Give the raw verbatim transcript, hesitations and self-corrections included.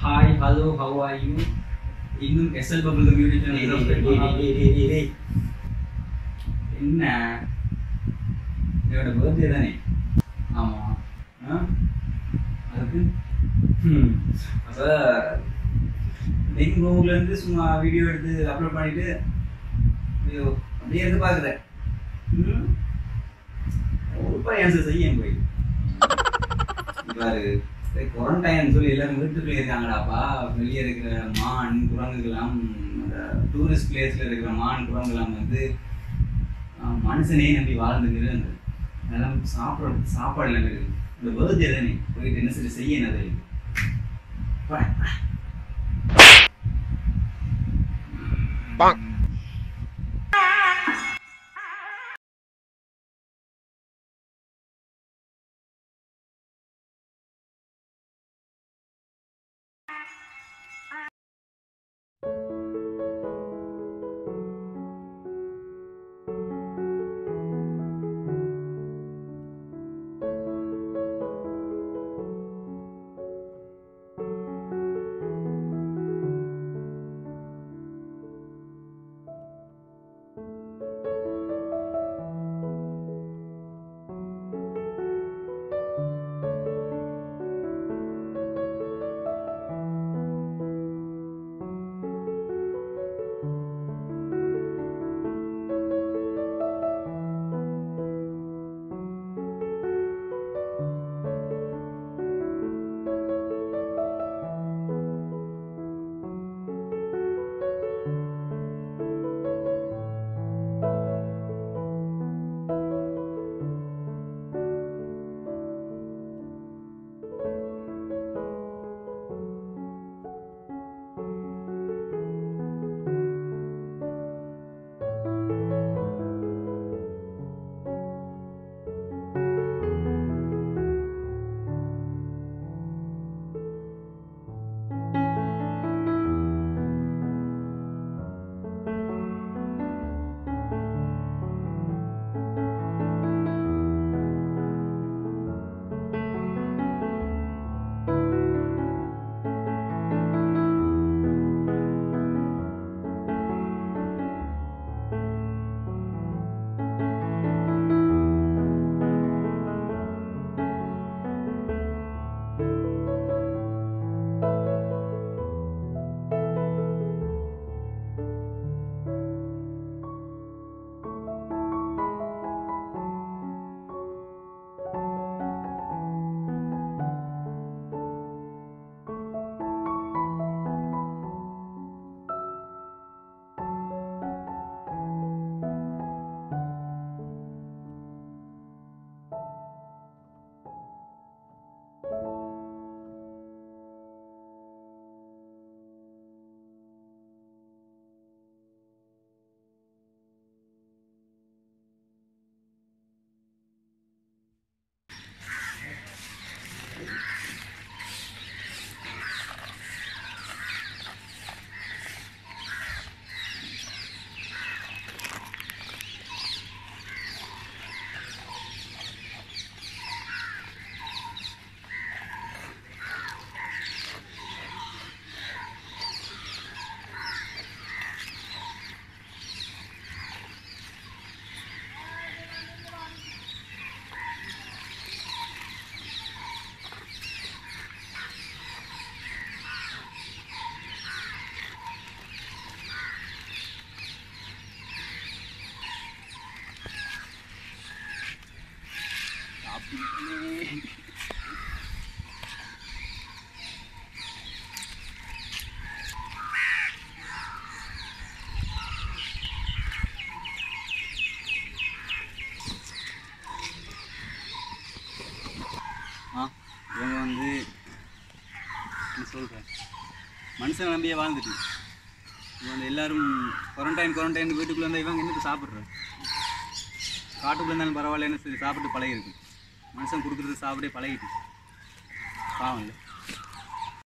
Hi, hello, how are you? இன்னும் SL bubble community channel subscribe பண்ணாதே. என்ன என்னோட பர்த்டே தானே? ஆமா. அதுக்கு ம் அப்போ நெக் ரூம்ல இருந்து சும்மா வீடியோ எடுத்து அப்லோட் பண்ணிட்டு அப்படியே எடுத்து பார்க்குறேன். ம் ரொம்ப ஆன்சர் செய்ய போய் பாரு குவாரண்டைன் சொல்லி எல்லாரும் வீட்டுக்குள்ளே இருக்காங்கடாப்பா. வெளியே இருக்கிற மான் குரங்குகளாம் அந்த டூரிஸ்ட் பிளேஸில் இருக்கிற மான் குரங்குகளாம் வந்து மனுஷனே நம்பி வாழ்ந்துங்கிறது அந்த அதெல்லாம் சாப்பிட்றது சாப்பாடு எல்லாம் இருக்குது. இந்த பர்த்டே தானே போயிட்டு என்ன சரி செய்ய என்ன தெரியும். இவங்க வந்து சொல்கிறேன் மனுஷன் நம்பியே வாழ்ந்துட்டு இவங்க வந்து எல்லோரும் குவாரண்டைன் குவாரண்டைன் வீட்டுக்குள்ளே இருந்தால் இவங்க என்னது சாப்பிட்றேன் காட்டுக்குள்ளே இருந்தாலும் பரவாயில்ல என்ன சரி சாப்பிட்டு பழகிருக்கு மனுஷன் கொடுக்குறது சாப்பிட்டே பழகிட்டு பாவம் இல்லை.